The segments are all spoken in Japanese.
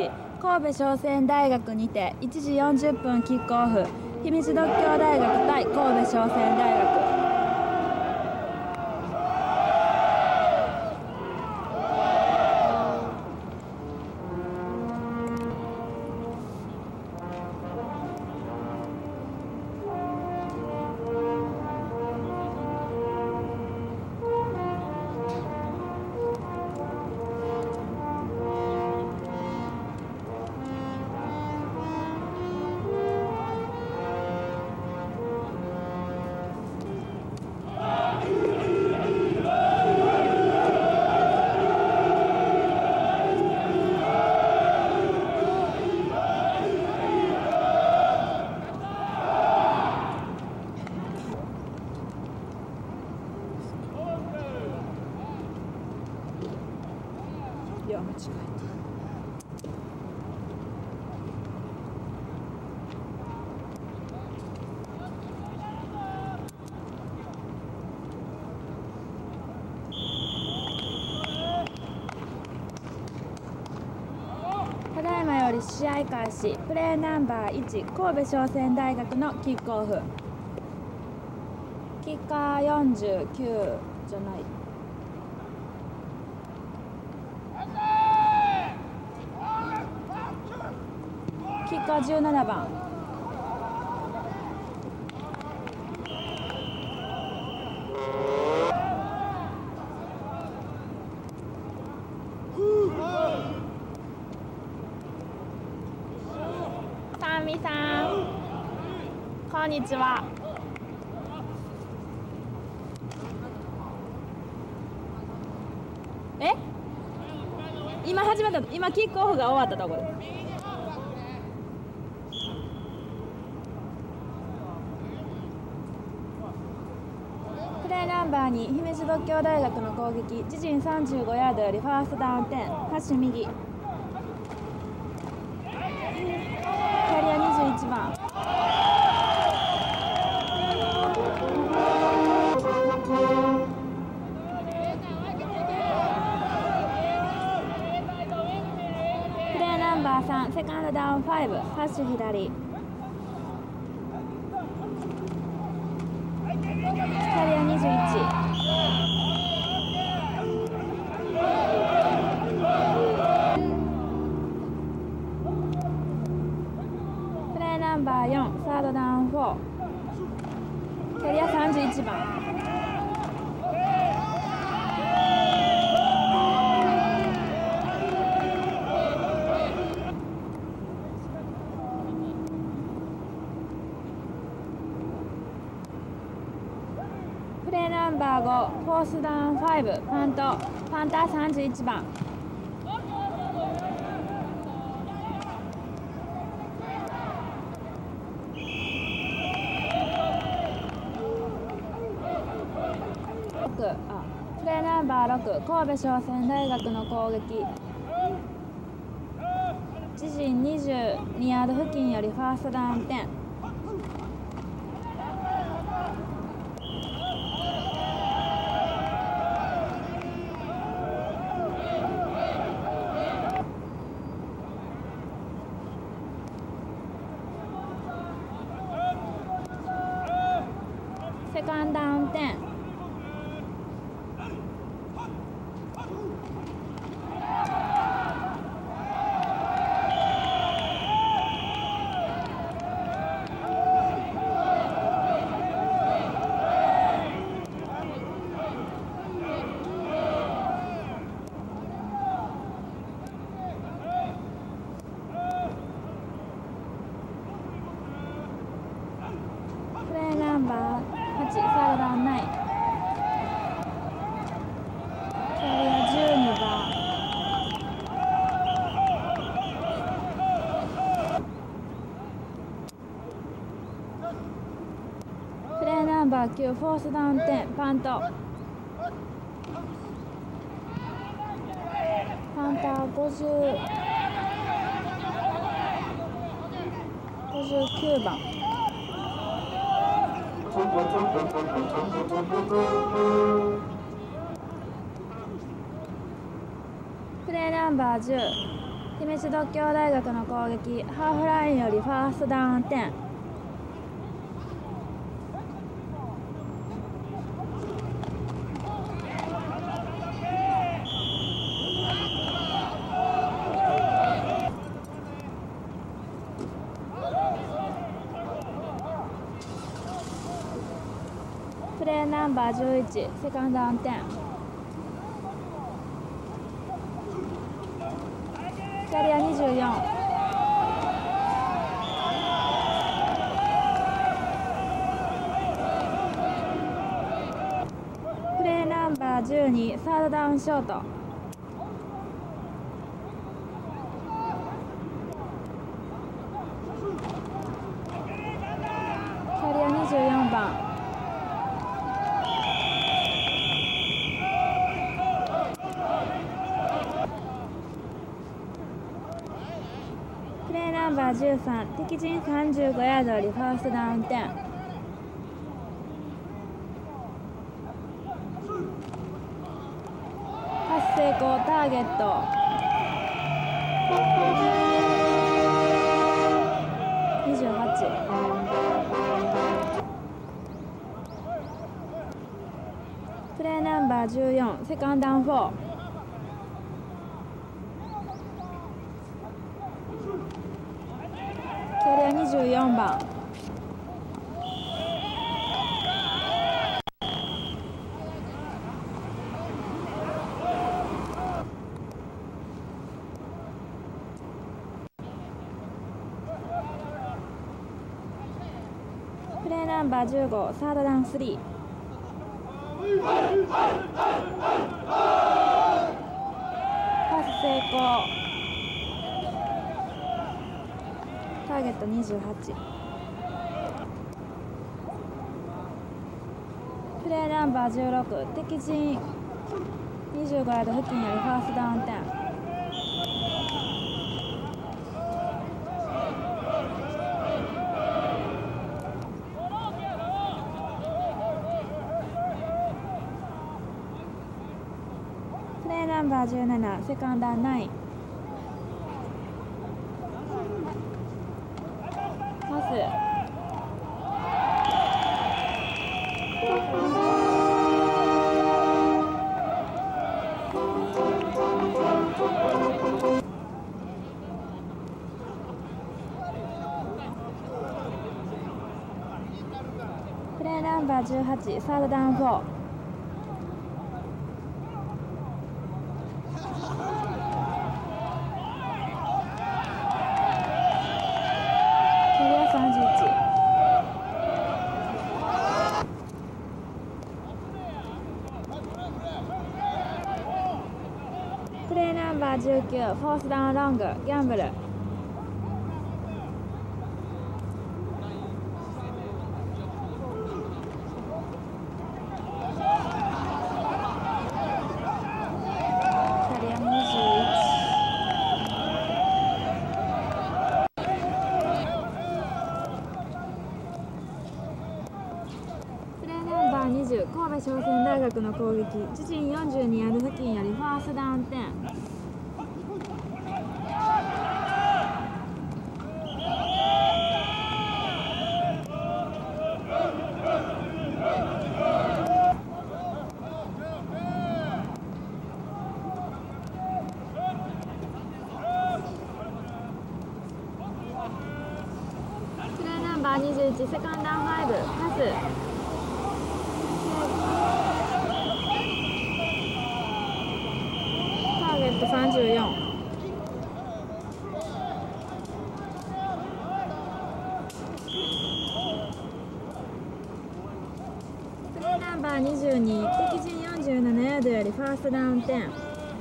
1、神戸商船大学にて1時40分キックオフ、姫路獨協大学対神戸商船大学。いや、間違えた。ただいまより試合開始。プレーナンバー1、神戸商船大学のキックオフ。キッカー49じゃない。キッカー17番。さみさん、こんにちは。今始まった。今キックオフが終わったところです。プレーナンバー2、姫路獨協大学の攻撃。自陣35ヤードよりファーストダウン10、橋右。キャリア21番。プレーナンバー3、セカンドダウン5、ハッシュ左。キャリア21。プレーナンバー4、サードダウン4。キャリア31番。プレーナンバー5、フォースダウン5、パント。パンター31番。プレーナンバー6、神戸商船大学の攻撃。自陣22ヤード付近よりファーストダウン10。セカンドダウン10。プレーナンバー8、サードダウン9。キャリア12番。プレーナンバー9、フォースダウン10、パント。パンター59番。プレーナンバー10、 姫路獨協大学の攻撃、ハーフラインよりファーストダウン10。プレーナンバー11、セカンドダウン10。キャリア24。プレーナンバー12、サードダウンショート。キャリア24番。プレーナンバー13、敵陣35ヤードよりファーストダウン10。パス成功、ターゲット。28。プレーナンバー14、セカンドダウン4。キャリア24番。プレーナンバー15、サードダウン3。パス成功。ターゲット28。プレーナンバー16、敵陣25ヤード付近よりファーストダウン10。プレーナンバー17、セカンドダウン9。パス。プレーナンバー18、サードダウン4。キャリア31。プレーナンバー19、フォースダウンロング、ギャンブル。20、神戸商船大学の攻撃、自陣42ヤード付近よりファーストダウン10。プレーナンバー21、セカンドダウン5、パス。ターゲット34。プレーナンバー22、敵陣47ヤードよりファーストダウン10。キャリ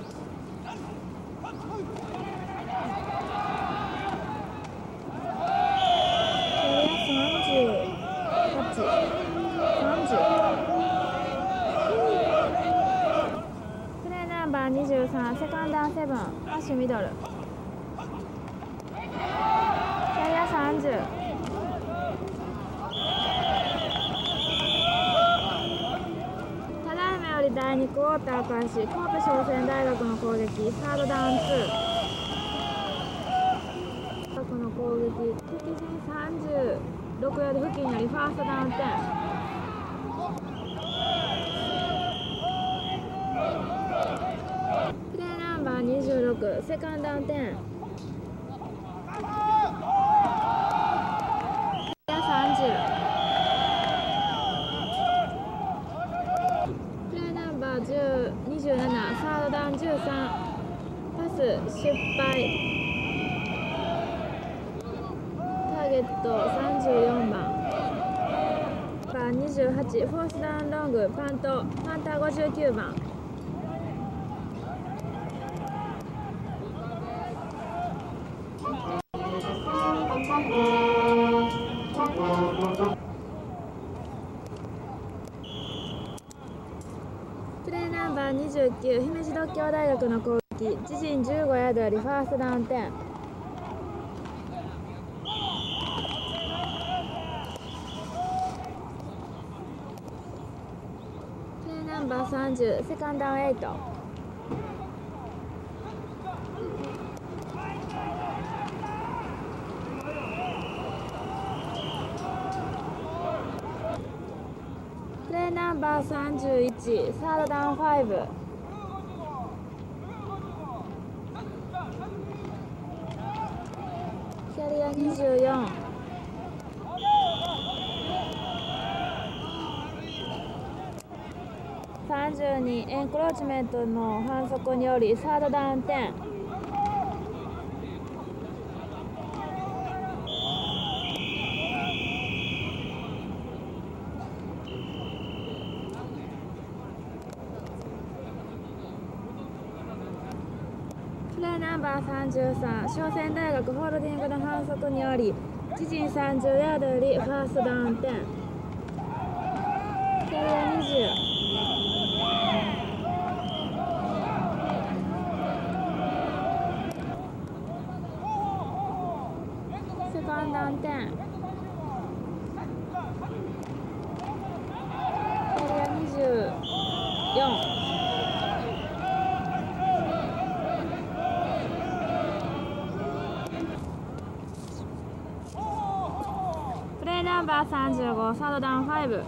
ア38、30。プレーナンバー23、セカンドダウン7、アッシュミドル。キャリア30。ただいまより第2クォーター開始、神戸商船大学の攻撃、サードダウン2。 敵陣36ヤード付近よりファーストダウン10。プレーナンバー26セカンドダウン10。プレーナンバー27サードダウン13。パス失敗。ターゲット34番28フォースダウンロングパンター59番。プレーナンバー29姫路獨協大学の攻撃自陣15ヤードよりファーストダウン10。ナンバー30セカンドダウン8。プレーナンバー31サードダウン5。キャリア24。32エンクローチメントの反則によりサードダウン10。プレーナンバー33商船大学ホールディングの反則により自陣30ヤードよりファーストダウン10。キャリア20。セカンドダウン10。キャリア24。プレーナンバー35サードダウン5。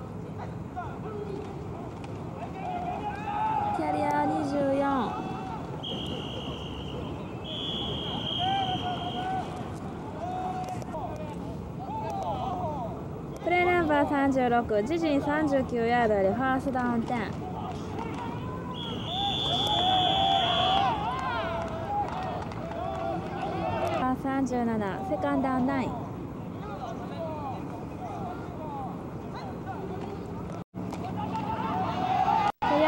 キャリア24。プレーナンバー36自陣39ヤードよりファーストダウン10。37セカンドダウン9。キャリア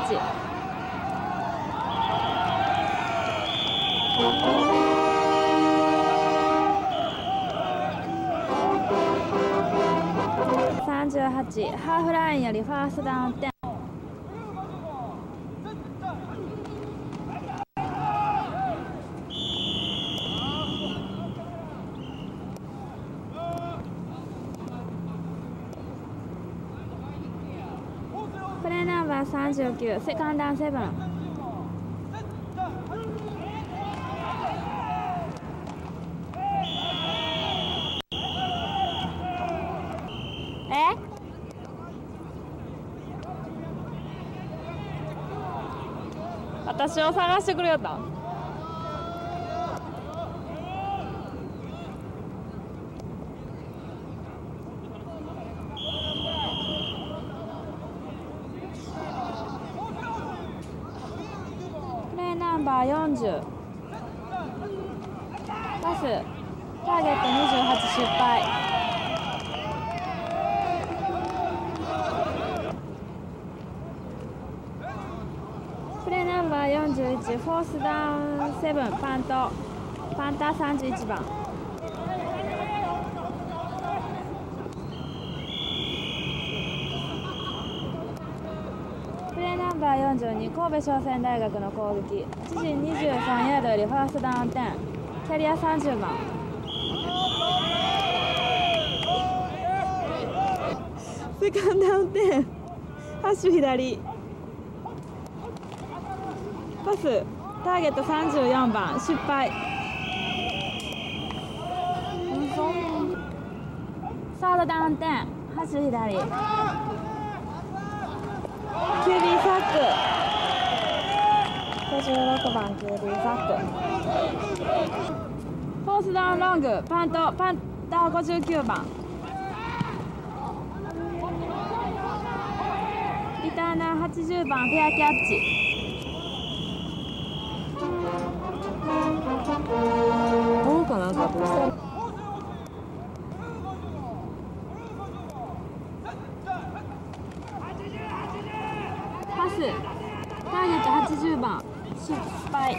31。38ハーフラインよりファーストダウン10。プレーナンバー39セカンドダウン7。私を探してくれよった。プレーナンバー40パスターゲット28失敗。プレーナンバー41フォースダウン7パンター31番。プレーナンバー42神戸商船大学の攻撃自陣23ヤードよりファーストダウン10。キャリア30番。セカンドダウン10ハッシュ左パスターゲット34番失敗。 サードダウン10、走る左。QB サック。56番 QB サック。フォースダウンロング、パンター59番。リターナー80番、フェアキャッチ。どうかなんかどうした？パス、ターゲット80番、失敗。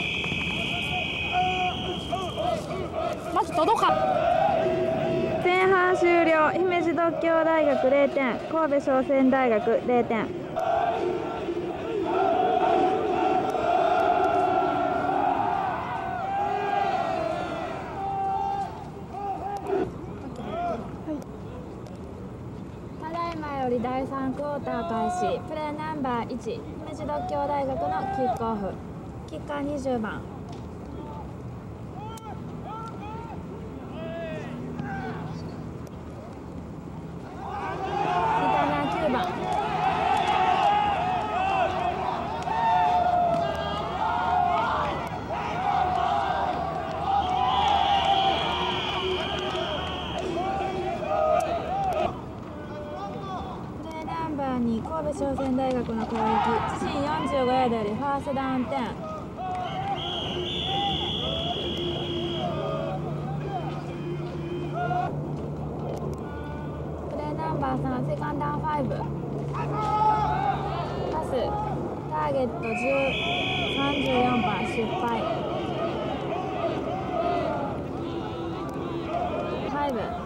まず届かん。前半終了。姫路獨協大学0点、神戸商船大学0点。ただいまより第3クォーター開始。プレーナンバー1、姫路獨協大学のキックオフ。キッカー20番。神戸商船大学の攻撃、自陣45ヤードよりファーストダウン10。プレーナンバー3、セカンドダウン5。パス、ターゲット34番、失敗。5。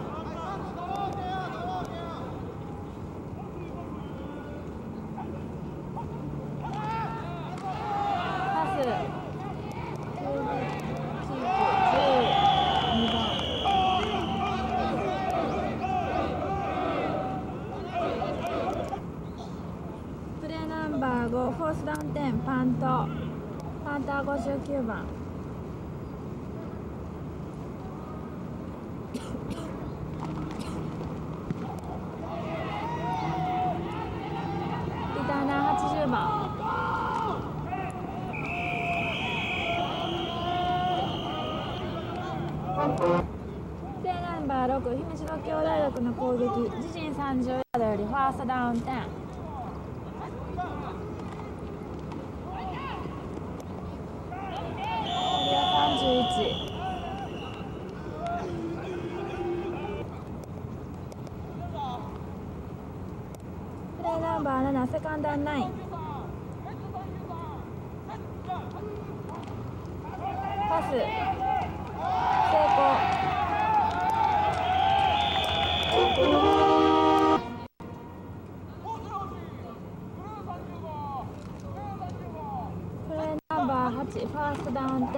プレーナンバー5、フォースダウン10、パンター59番。リターナー80番。プレーナンバー6、姫路獨協大学の攻撃、自陣30ヤードよりファーストダウン10。31。プレーナンバー7、セカンドダウン9。パス成功。プレーナンバー8、ファーストダウン10。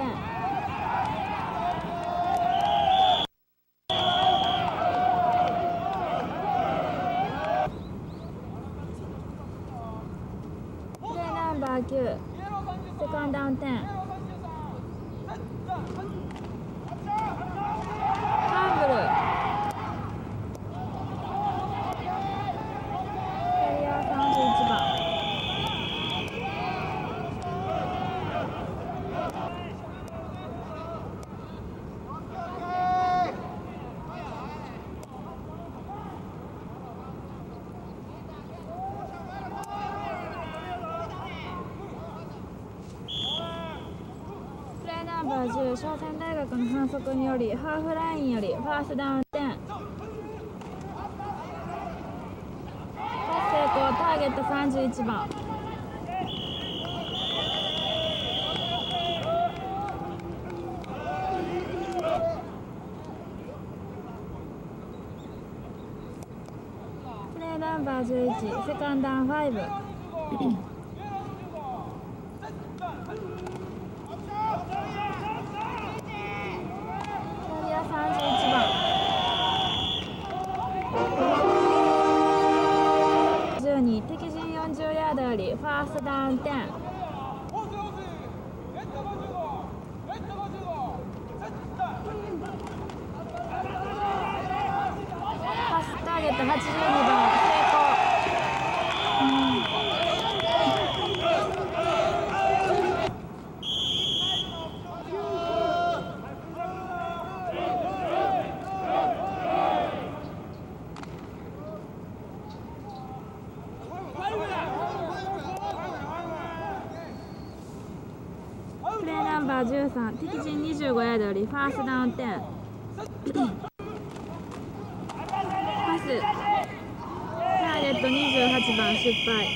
プレーナンバー9、セカンドダウン10。ハンブル。キャリア31番。プレーナンバー10、商船大学の反則によりハーフラインよりファーストダウン10。パス成功。ターゲット31番。プレーナンバー11、セカンドダウン5。31番。12、敵陣40ヤードよりファーストダウン10。プ 82番成功。プレーナンバー13、敵陣25ヤードよりファーストダウン10。パス、ターゲット28番失敗。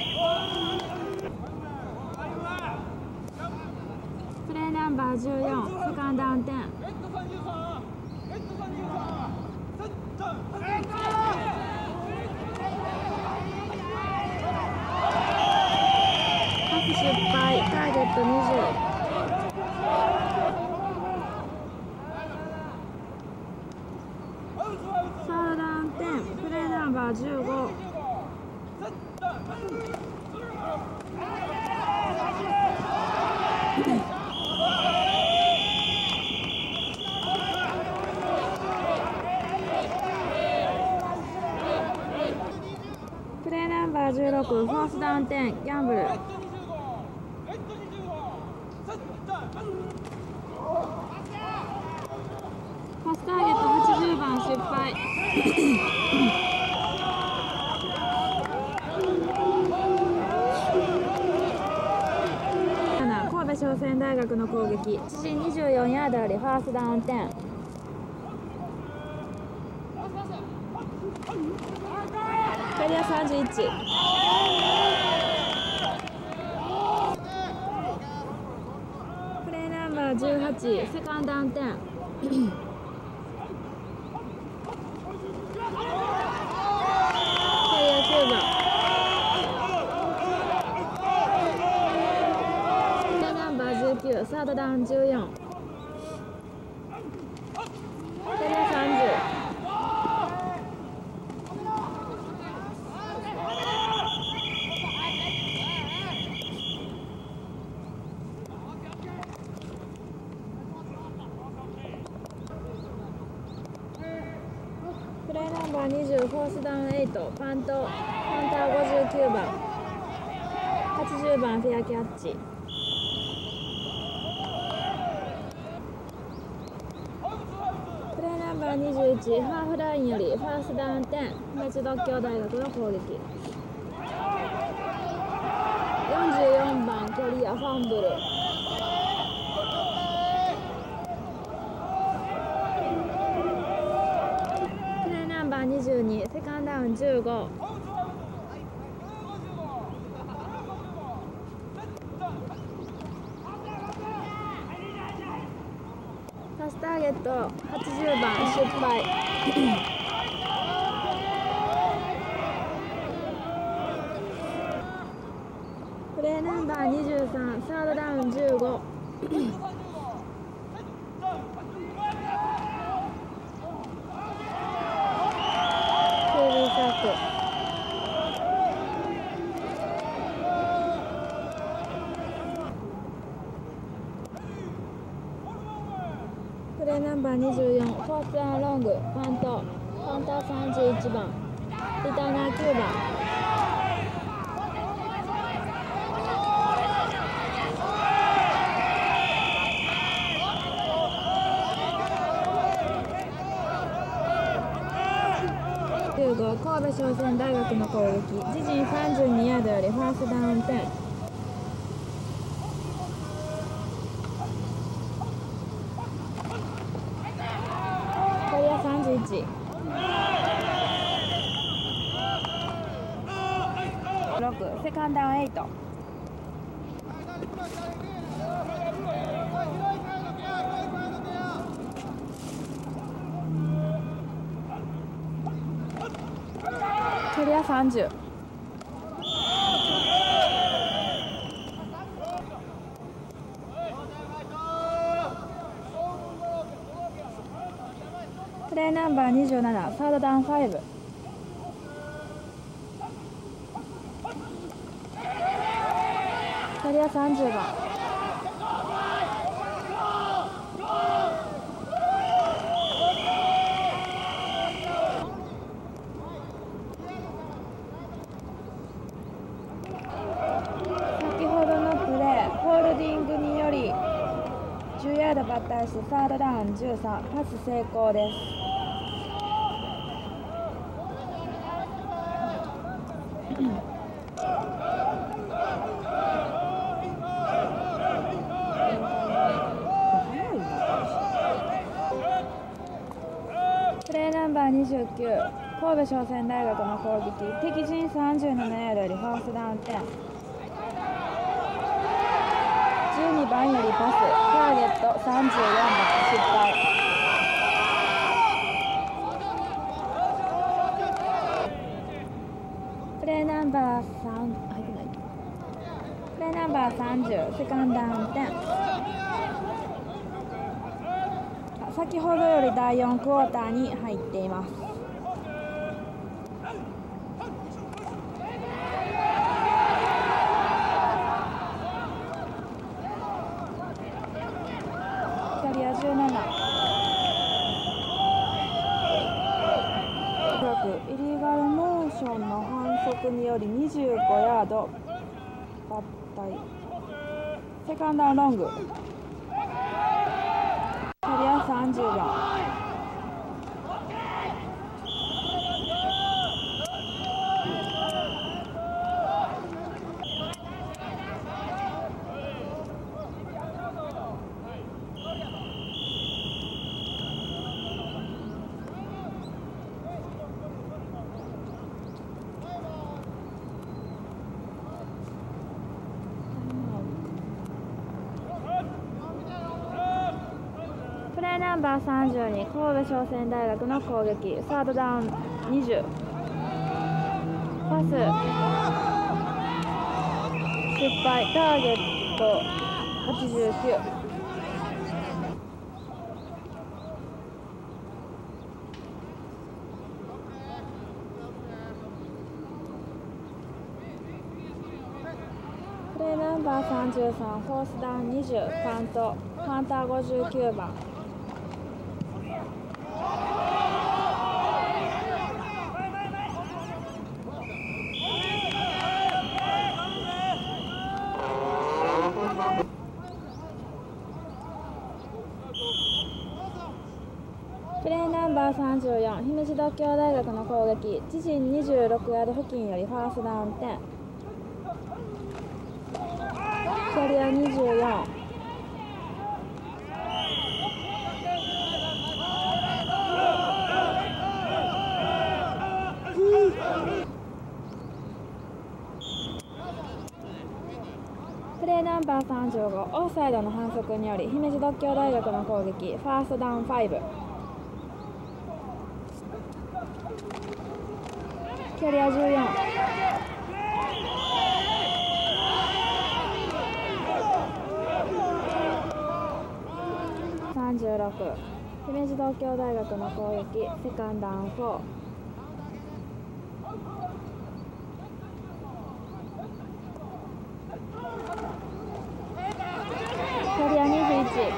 プレーナンバー14、セカンドダウン10。パス失敗、ターゲット20。サードダウン10、プレーナンバー15。プレーナンバー16、フォースダウン10、ギャンブル。パスターゲット80番失敗。神戸商船大学の攻撃、自陣24ヤードよりファーストダウン10。キャリア31。プレーナンバー18、セカンドダウン10。キャリア9番。プレーナンバー19、サードダウン14。キャリア30。プレーナンバー20、フォースダウン8、パンター59番、80番フェアキャッチ。プレーナンバー21、ハーフラインよりファーストダウン10、別独協大学の攻撃。44番キャリアファンブル。22、セカンドダウン15。パスターゲット80番失敗。プレーナンバー23、サードダウン15。プレーナンバー24、フォースアンロング、パンター31番、リターナー9番。15、神戸商船大学の攻撃、自陣32ヤードよりファーストダウン10。キャリア31。6、セカンドダウン8。キャリア30。プレーナンバー27、サードダウン5。キャリア30番。 サードダウン13、パス成功です。プレーナンバー29、神戸商船大学の攻撃、敵陣37ヤードよりファーストダウン10。12番よりパス、ターゲット34番失敗。プレーナンバー3、プレーナンバー30、セカンドダウン10。先ほどより第4クォーターに入っています。キャリア17、イリーガルモーションの反則により25ヤード抜体。セカンドダウンロング、キャリア30番。プレーナンバー32、神戸商船大学の攻撃、サードダウン20、パス失敗、ターゲット89。プレーナンバー33、フォースダウン20、カウント、カウンター59番。プレーナンバー34、姫路獨協大学の攻撃、自陣26ヤード付近よりファーストダウン10。キャリア24。プレーナンバー35、オフサイドの反則により姫路獨協大学の攻撃、ファーストダウン5。キャリア14。36、姫路獨協大学の攻撃、セカンドダウン4。キャリア21。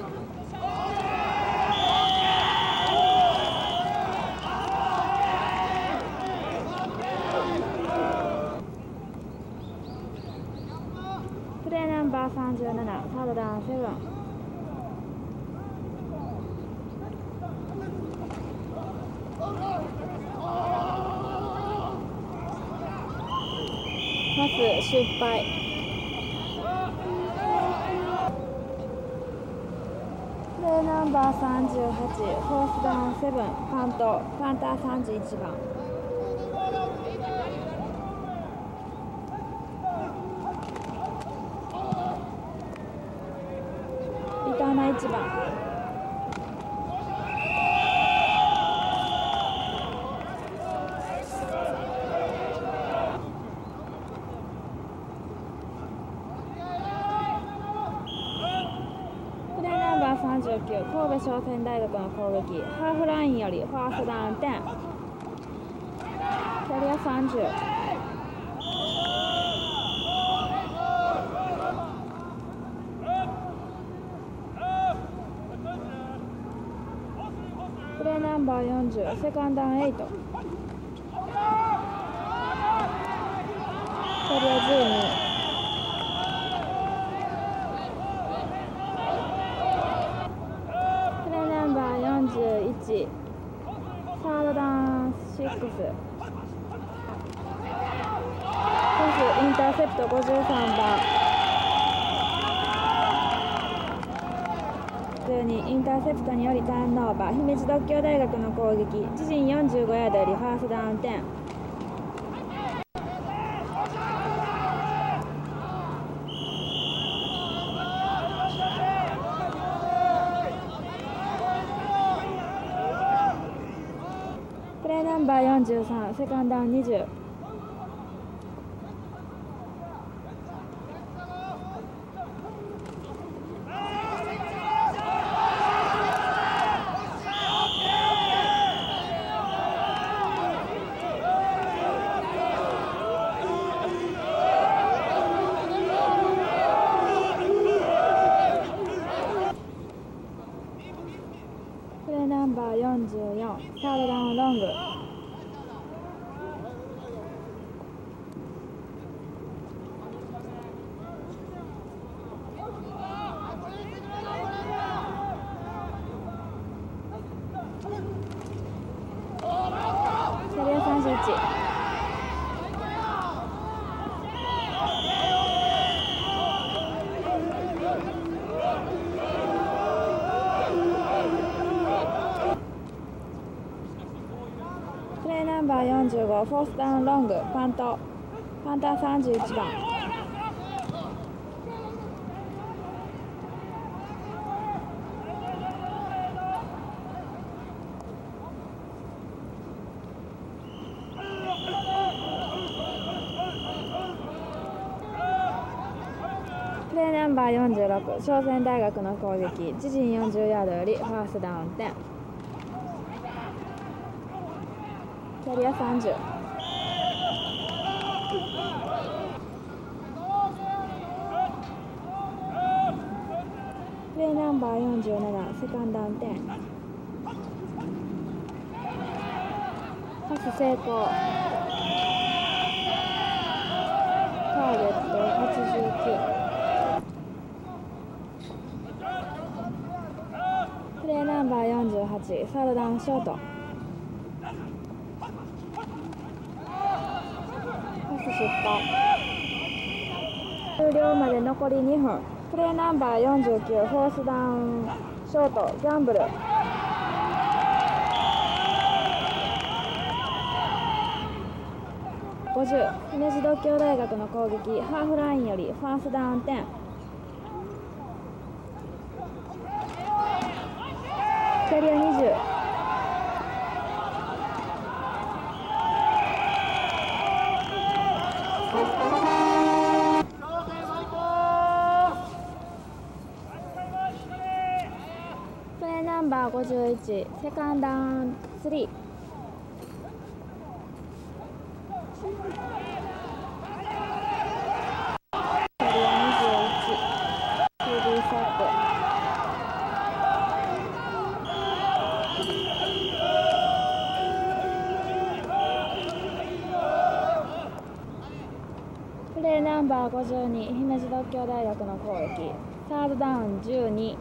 プレーナンバー37、サードダウン7。パス失敗。プレーナンバー38、フォースダウン7、カウント、カウンター31番。リターナー1番。39、神戸商船大学の攻撃、ハーフラインよりファーストダウン10。キャリア30。プレーナンバー40、セカンドダウン8。キャリア12。 スインターセプト53番12インターセプトによりターンオーバー。姫路獨協大学の攻撃。自陣45ヤードよりファーストダウン10。プレーナンバー43セカンドダウン20。プレーナンバー44サードダウンロング。キャリア31。プレーナンバー45フォースダウンロングパント。パンター31番。プレーナンバー46商船大学の攻撃。自陣40ヤードよりファーストダウン10。キャリア30。プレーナンバー47セカンドダウン10。パス成功。ターゲット89。プレーナンバー48サードダウンショート。パス失敗。終了まで残り2分。プレーナンバー49フォースダウンショートギャンブル。50姫路獨協大学の攻撃。ハーフラインよりファーストダウン10。キャリア20。プレーナンバー51セカンドダウン3。キャリア21 QB サック。プレーナンバー52姫路獨協大学の攻撃。サードダウン12。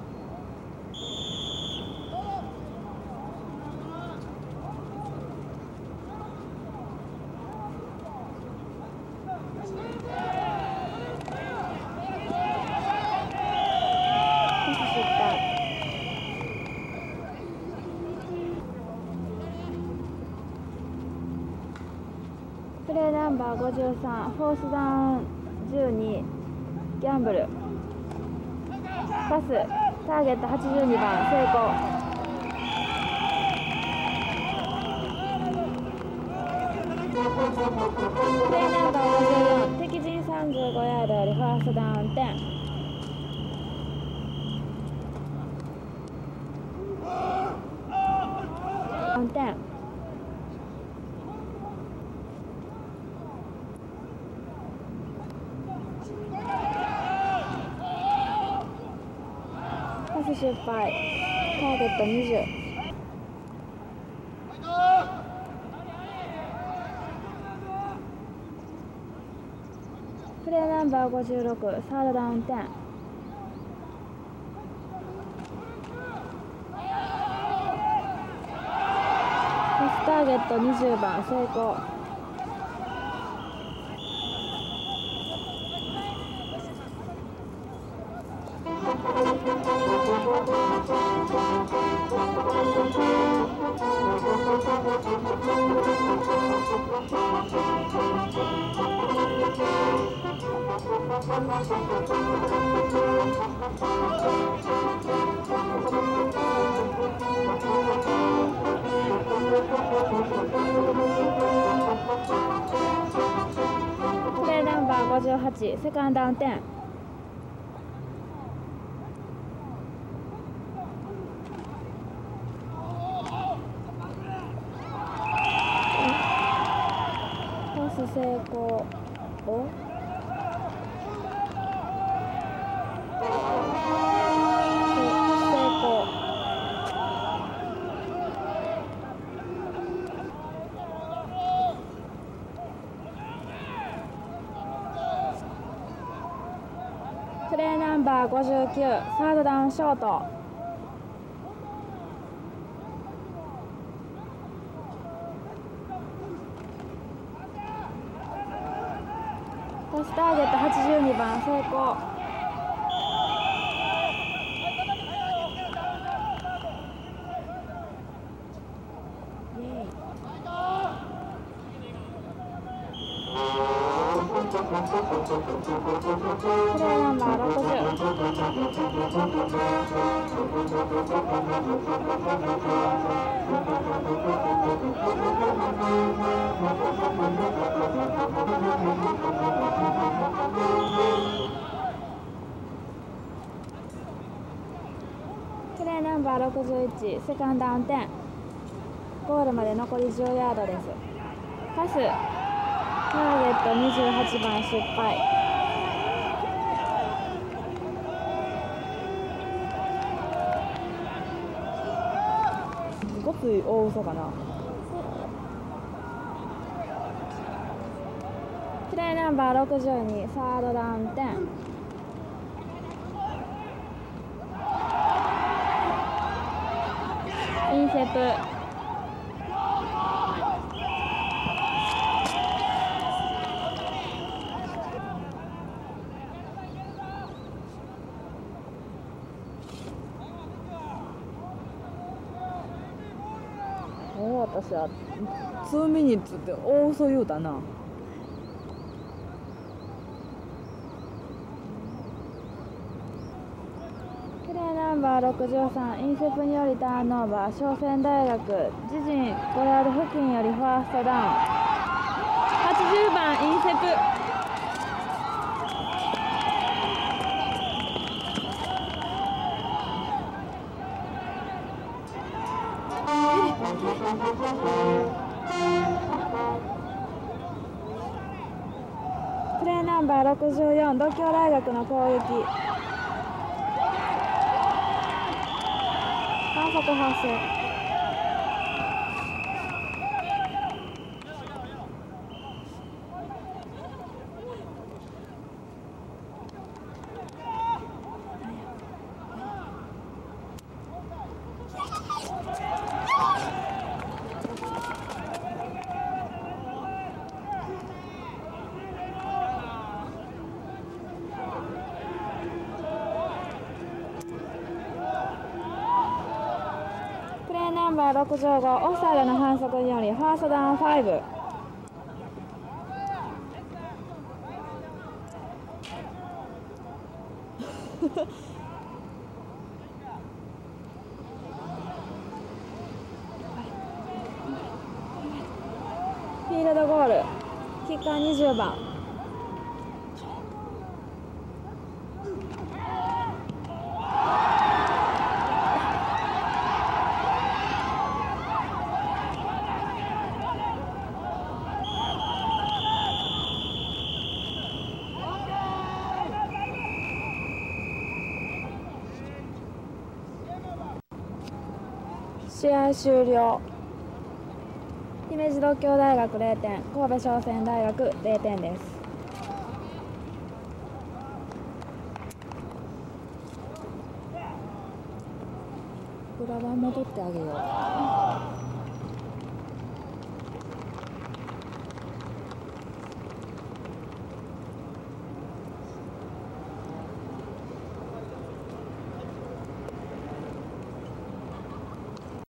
プレーナンバー53フォースダウン12ギャンブル。パスターゲット82番成功。プレーナンバー54敵陣35ヤードよりファーストダウン10。10パス失敗。ターゲット20。プレーナンバー56サードダウン10。パスターーゲット20番成功。プレーナンバー58セカンドダウン10。トス成功。おプレーナンバー59サードダウンショート。トスターゲット82番成功。プレーナンバー60。プレーナンバー61セカンドダウン10。ゴールまで残り10ヤードです。パスターゲット28番失敗。ごつい大嘘かな。プレーナンバー62サードダウン10。インセプ私は2ミニッツって大嘘言うたな。プレーナンバー63インセプによりターンオーバー。商船大学自陣5ヤード付近よりファーストダウン。80番インセプ。プレーナンバー64獨協大学の攻撃。反則発生。ナンバー65オフサイドの反則によりファーストダウン5。フィールドゴールキッカー20番。試合終了。姫路獨協大学0点、神戸商船大学0点です。裏番戻ってあげよう。